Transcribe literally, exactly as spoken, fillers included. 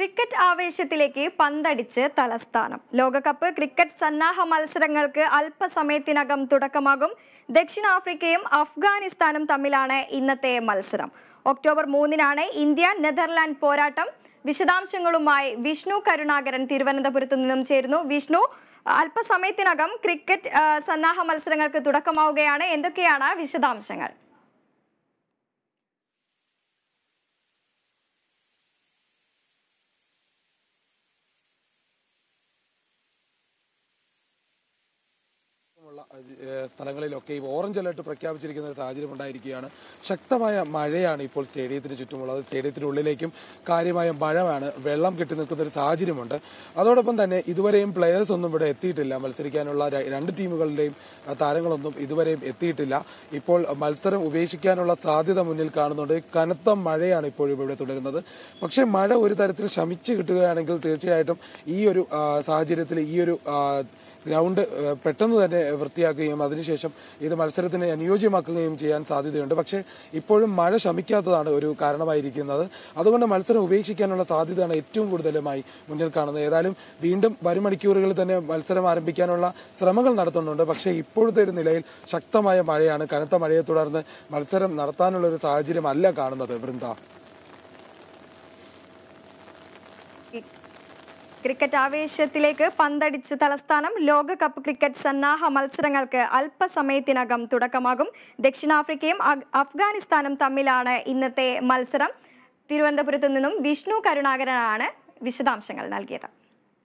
Cricket ആവേശത്തിലേക്ക് പന്തടിച്ച് തലസ്ഥാനം. ലോകകപ്പ് cricket സന്നാഹ മത്സരങ്ങൾക്ക് അല്പസമയത്തിനകം തുടക്കമാകും. ദക്ഷിണാഫ്രിക്കയും അഫ്ഗാനിസ്ഥാനും തമ്മിലാണ് ഇന്നത്തെ മത്സരം. ഒക്ടോബർ മൂന്നിനാണ് ഇന്ത്യ നെതർലാൻഡ് പോരാട്ടം. വിശദാംശങ്ങളുമായി വിഷ്ണു കരുണാകരൻ തിരുവനന്തപുരത്ത് നിന്നും ചേരുന്നു. വിഷ്ണു, അല്പസമയത്തിനകം ക്രിക്കറ്റ് സന്നാഹ മത്സരങ്ങൾക്ക് തുടക്കമാവുകയാണ്. എന്തൊക്കെയാണ് വിശദാംശങ്ങൾ? സ്ഥലങ്ങളിലൊക്കെ ഈ ഓറഞ്ച് അലർട്ട് പ്രഖ്യാപിച്ചിരിക്കുന്ന ഒരു സാഹചര്യം ഉണ്ടായിരിക്കുകയാണ്. ശക്തമായ മഴയാണ് ഇപ്പോൾ സ്റ്റേഡിയത്തിന് ചുറ്റുമുള്ളത്. സ്റ്റേഡിയത്തിനുള്ളിലേക്കും കാര്യമായ മഴയാണ്, വെള്ളം കെട്ടി നിൽക്കുന്ന ഒരു സാഹചര്യമുണ്ട്. അതോടൊപ്പം തന്നെ ഇതുവരെയും പ്ലെയേഴ്സ് ഒന്നും ഇവിടെ എത്തിയിട്ടില്ല. മത്സരിക്കാനുള്ള രണ്ട് ടീമുകളുടെയും താരങ്ങളൊന്നും ഇതുവരെയും എത്തിയിട്ടില്ല. ഇപ്പോൾ മത്സരം ഉപേക്ഷിക്കാനുള്ള സാധ്യത മുന്നിൽ കാണുന്നുണ്ട്. കനത്ത മഴയാണ് ഇപ്പോഴും ഇവിടെ തുടരുന്നത്. പക്ഷേ മഴ ഒരു തരത്തിൽ ശമിച്ചു കിട്ടുകയാണെങ്കിൽ തീർച്ചയായിട്ടും ഈ ഒരു സാഹചര്യത്തിൽ ഈ ഒരു ഗ്രൗണ്ട് പെട്ടെന്ന് തന്നെ വൃത്തിയാക്കുകയും അതിനുശേഷം ഇത് മത്സരത്തിന് അനുയോജ്യമാക്കുകയും ചെയ്യാൻ സാധ്യതയുണ്ട്. പക്ഷേ ഇപ്പോഴും മഴ ശമിക്കാത്തതാണ് ഒരു കാരണമായിരിക്കുന്നത്. അതുകൊണ്ട് മത്സരം ഉപേക്ഷിക്കാനുള്ള സാധ്യതയാണ് ഏറ്റവും കൂടുതലുമായി മുന്നിൽ കാണുന്നത്. ഏതായാലും വീണ്ടും വരും മണിക്കൂറുകളിൽ തന്നെ മത്സരം ആരംഭിക്കാനുള്ള ശ്രമങ്ങൾ നടത്തുന്നുണ്ട്. പക്ഷേ ഇപ്പോഴത്തെ ഒരു നിലയിൽ ശക്തമായ മഴയാണ്. കനത്ത മഴയെ തുടർന്ന് മത്സരം നടത്താനുള്ള ഒരു സാഹചര്യം അല്ല കാണുന്നത്. വൃന്ദ, ക്രിക്കറ്റ് ആവേശത്തിലേക്ക് പന്തടിച്ച് തലസ്ഥാനം. ലോകകപ്പ് ക്രിക്കറ്റ് സന്നാഹ മത്സരങ്ങൾക്ക് അല്പസമയത്തിനകം തുടക്കമാകും. ദക്ഷിണാഫ്രിക്കയും അഫ്ഗാനിസ്ഥാനും തമ്മിലാണ് ഇന്നത്തെ മത്സരം. തിരുവനന്തപുരത്ത് നിന്നും വിഷ്ണു കരുണാകരനാണ് വിശദാംശങ്ങൾ നൽകിയത്.